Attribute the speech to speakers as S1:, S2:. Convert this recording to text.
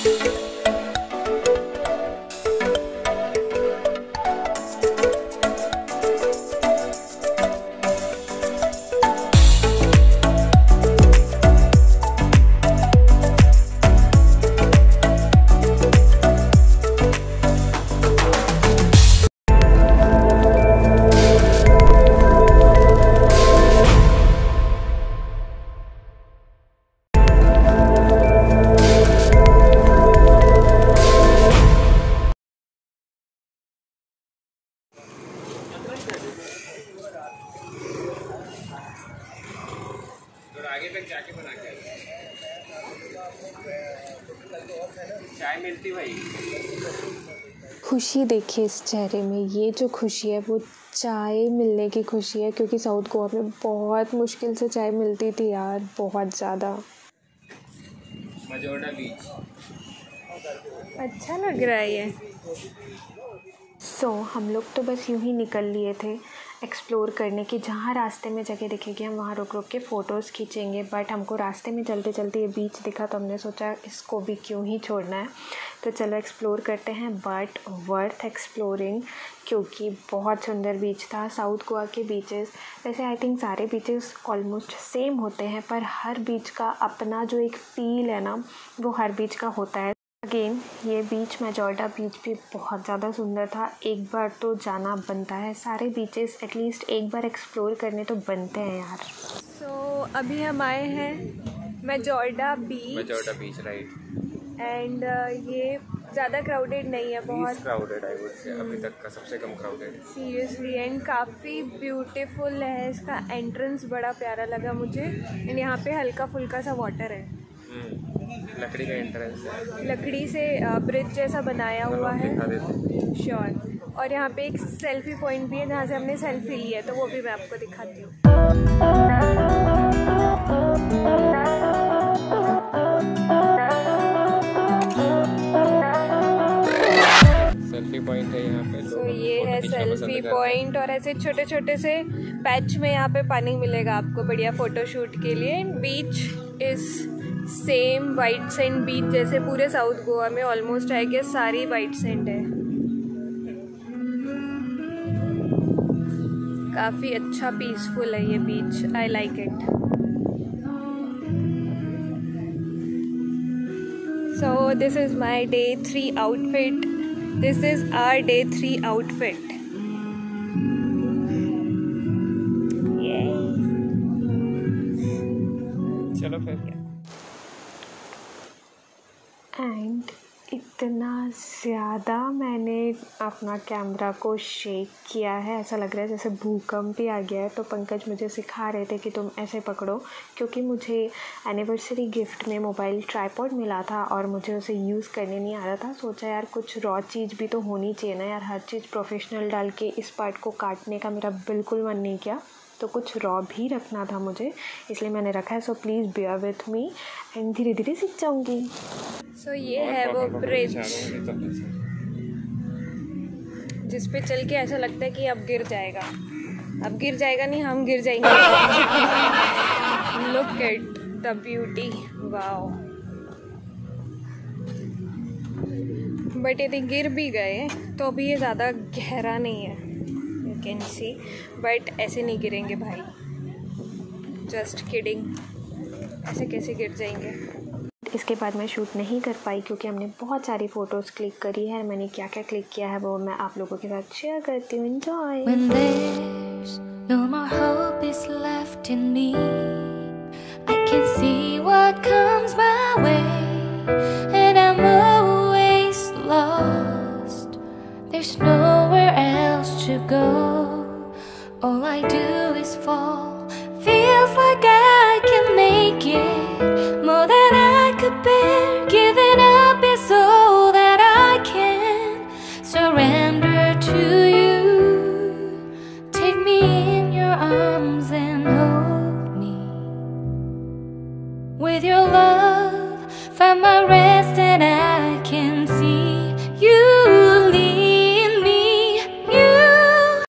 S1: आगे तक जाके बना के चाय मिलती भाई।
S2: खुशी देखिए इस चेहरे में, ये जो खुशी है वो चाय मिलने की खुशी है, क्योंकि साउथ गोवा में बहुत मुश्किल से चाय मिलती थी यार, बहुत ज़्यादा।
S1: मजोर्डा बीच
S2: अच्छा लग रहा है ये। हम लोग तो बस यूं ही निकल लिए थे एक्सप्लोर करने की, जहाँ रास्ते में जगह दिखेगी हम वहाँ रुक रुक के फ़ोटोज़ खींचेंगे। बट हमको रास्ते में चलते चलते ये बीच दिखा तो हमने सोचा इसको भी क्यों ही छोड़ना है, तो चलो एक्सप्लोर करते हैं। बट वर्थ एक्सप्लोरिंग, क्योंकि बहुत सुंदर बीच था। साउथ गोवा के बीचेस वैसे आई थिंक सारे बीचेस ऑलमोस्ट सेम होते हैं, पर हर बीच का अपना जो एक फ़ील है ना वो हर बीच का होता है। अगेन ये बीच मजोर्डा बीच भी बहुत ज़्यादा सुंदर था, एक बार तो जाना बनता है। सारे बीचेस एटलीस्ट एक बार एक्सप्लोर करने तो बनते हैं यार। अभी हम आए हैं मजोर्डा बीच
S1: राइट।
S2: एंड ये ज़्यादा क्राउडेड नहीं है, बहुत
S1: क्राउडेड आई वुड से, अभी तक का सबसे कम क्राउडेड
S2: सीरियसली। एंड काफ़ी ब्यूटीफुल है, इसका एंट्रेंस बड़ा प्यारा लगा मुझे। एंड यहाँ पे हल्का फुल्का सा वाटर है,
S1: लकड़ी का एंट्रेंस है,
S2: लकड़ी से ब्रिज जैसा बनाया हुआ है। श्योर। और यहाँ पे एक सेल्फी पॉइंट भी है जहाँ से हमने सेल्फी ली है, तो वो भी मैं आपको दिखाती हूँ।
S1: सेल्फी पॉइंट है यहाँ पे।
S2: तो ये है सेल्फी पॉइंट, और ऐसे छोटे छोटे से पैच में यहाँ पे पानी मिलेगा आपको बढ़िया फ़ोटो शूट के लिए। Beach is same white sand beach जैसे पूरे साउथ गोवा में ऑलमोस्ट है कि सारी वाइट सैंड है। काफ़ी अच्छा पीसफुल है ये beach, I like it. So this is my day 3 outfit, this is our day 3 outfit.
S1: चलो फिर।
S2: एंड इतना ज़्यादा मैंने अपना कैमरा को शेक किया है, ऐसा लग रहा है जैसे भूकंप ही आ गया है। तो पंकज मुझे सिखा रहे थे कि तुम ऐसे पकड़ो, क्योंकि मुझे एनिवर्सरी गिफ्ट में मोबाइल ट्राइपॉड मिला था और मुझे उसे यूज़ करने नहीं आ रहा था। सोचा यार कुछ रॉ चीज़ भी तो होनी चाहिए ना यार, हर चीज़ प्रोफेशनल डाल के इस पार्ट को काटने का मेरा बिल्कुल मन नहीं किया, तो कुछ रॉ भी रखना था मुझे, इसलिए मैंने रखा है। So please bear with me and धीरे धीरे सीख जाऊँगी। सो ये है वो ब्रिज जिस पे चल के ऐसा लगता है कि अब गिर जाएगा, अब गिर जाएगा नहीं, हम गिर जाएंगे। Look at the beauty, wow. But यदि गिर भी गए तो अभी ये ज़्यादा गहरा नहीं है, यू कैन सी। बट ऐसे नहीं गिरेंगे भाई, जस्ट किडिंग, ऐसे कैसे गिर जाएंगे। इसके बाद मैं शूट नहीं कर पाई क्योंकि हमने बहुत सारी फ़ोटोज़ क्लिक करी है। मैंने क्या क्या क्लिक किया है वो मैं आप लोगों के साथ शेयर करती हूँ। Enjoy.
S3: When there's no more hope is left in me, I can see what comes my way, and I'm always lost. There's nowhere else to go.